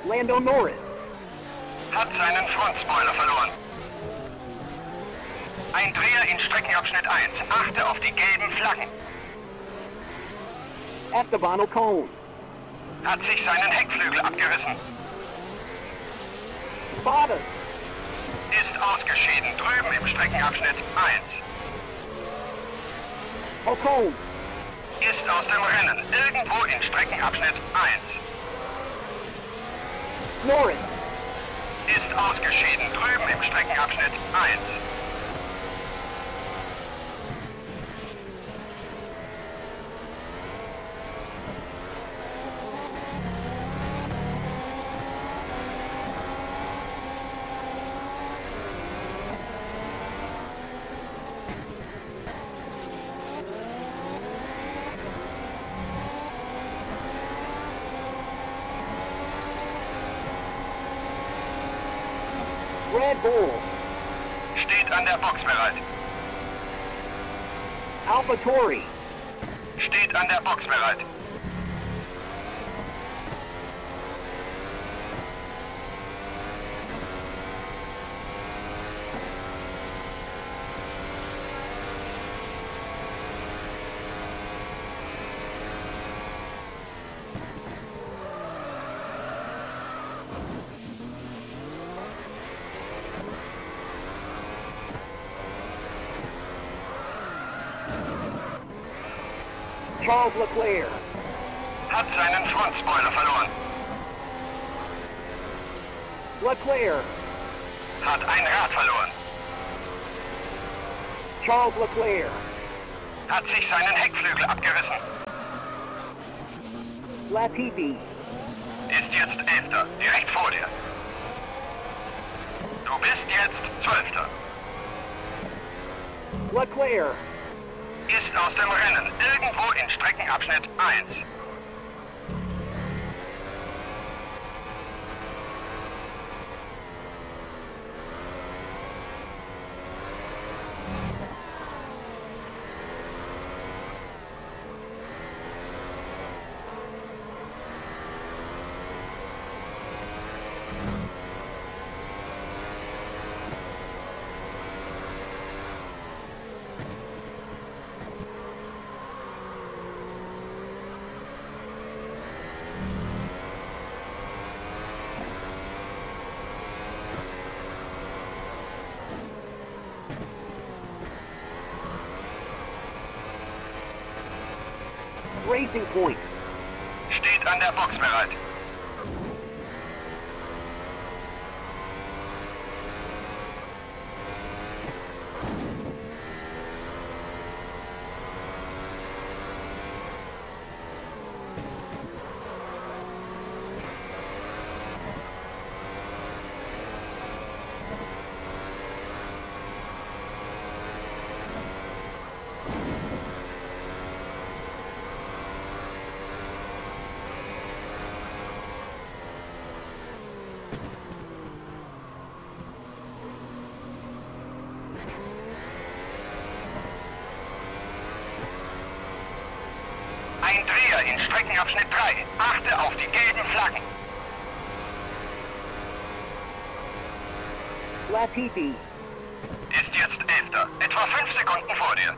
Lando Norris. Hat seinen Frontspoiler verloren. Ein Dreher in Streckenabschnitt 1. Achte auf die gelben Flaggen. Esteban Ocon. Hat sich seinen Heckflügel abgerissen. Bottas. Ist ausgeschieden drüben im Streckenabschnitt 1. Ocon. Ist aus dem Rennen irgendwo in Streckenabschnitt 1. Norris. Ist ausgeschieden drüben im Streckenabschnitt 1. Red Bull. Steht an der Box bereit. AlphaTauri. Steht an der Box bereit. Charles Leclerc. Hat seinen Frontspoiler verloren. Leclerc. Hat ein Rad verloren. Charles Leclerc. Hat sich seinen Heckflügel abgerissen. Latifi. Ist jetzt 11. Direkt vor dir. Du bist jetzt 12. Leclerc. Ist aus dem Rennen irgendwo in Streckenabschnitt 1. Racing Point. Steht an der Box bereit. Ein Dreher in Streckenabschnitt 3. Achte auf die gelben Flaggen. Latifi. Ist jetzt 11. Etwa 5 Sekunden vor dir.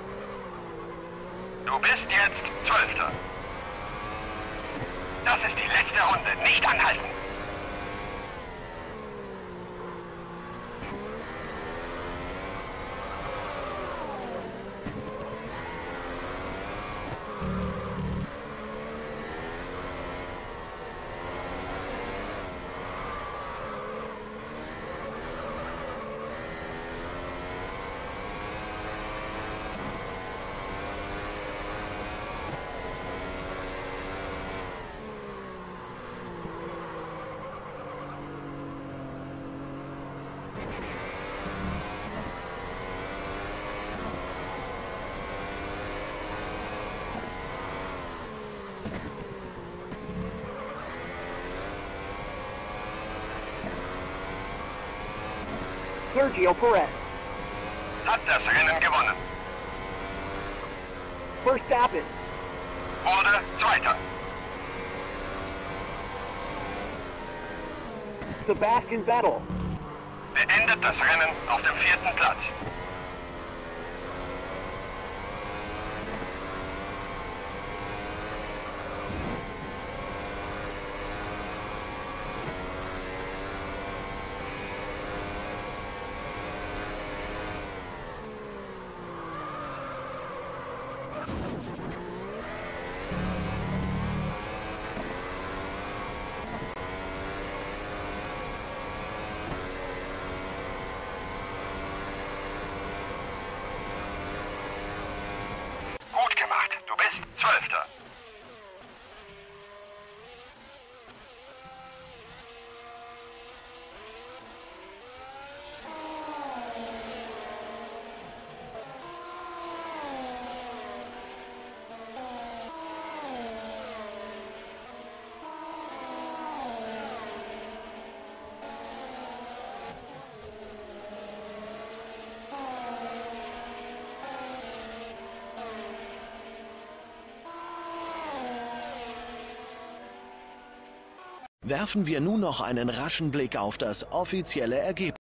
Du bist jetzt 12. Das ist die letzte Runde. Nicht anhalten. Sergio Perez. Hat das Rennen gewonnen. Verstappen. Wurde Zweiter. Sebastian Vettel. Beendet das Rennen auf dem 4. Platz. Gut gemacht, du bist 12. Werfen wir nun noch einen raschen Blick auf das offizielle Ergebnis.